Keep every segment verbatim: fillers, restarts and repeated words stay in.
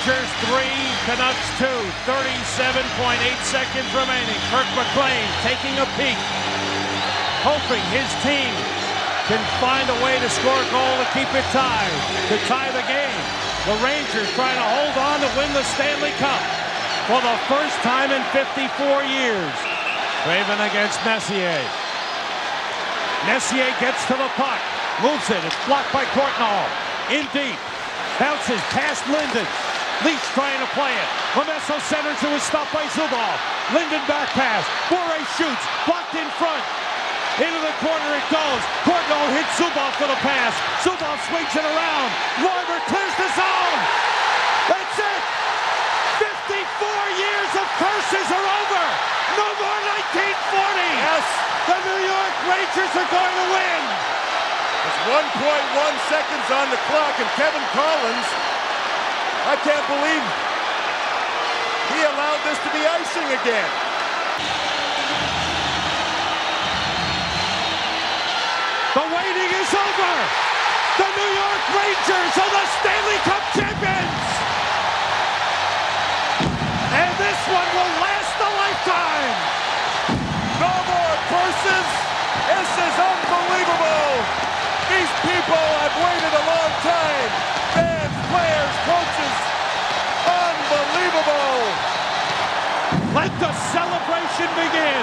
Rangers three, Canucks two. thirty-seven point eight seconds remaining. Kirk McLean taking a peek, hoping his team can find a way to score a goal to keep it tied, to tie the game. The Rangers trying to hold on to win the Stanley Cup for the first time in fifty-four years. Raven against Messier. Messier gets to the puck, moves it. It's blocked by Courtnall. In deep. Bounces past Linden. Leafs trying to play it. Lamesso centers, it was stopped by Zubov. Linden back pass. Bure shoots. Blocked in front. Into the corner it goes. Courtnall hits Zubov for the pass. Zubov swings it around. Larmer clears the zone. That's it. fifty-four years of curses are over. No more nineteen forty. Yes. The New York Rangers are going to win. It's one point one seconds on the clock, and Kevin Collins, I can't believe he allowed this to be icing again. The waiting is over. The New York Rangers are the Stanley Cup champions. And this one will last a lifetime. No more curses. This is unbelievable. These people have waited a long time. Fans, players, coaches. Unbelievable. Let the celebration begin.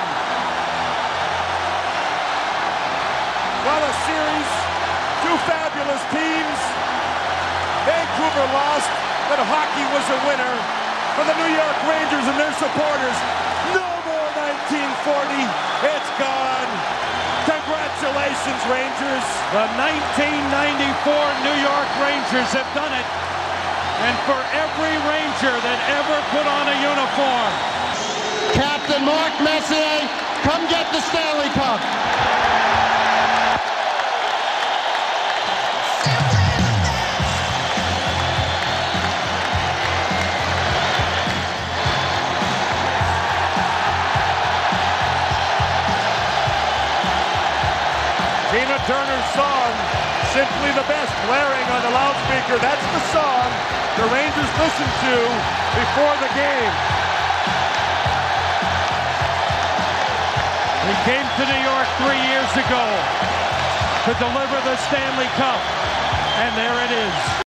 What a series. Two fabulous teams. Vancouver lost, but hockey was a winner for the New York Rangers and their supporters. No more nineteen forty. It's gone. Congratulations, Rangers. The nineteen ninety-four New York Rangers have done it. And for every Ranger that ever put on a uniform. Captain Mark Messier, come get the Stanley Cup. Tina Turner's song, Simply the Best, blaring on the loudspeaker. That's the song the Rangers listened to before the game. He came to New York three years ago to deliver the Stanley Cup. And there it is.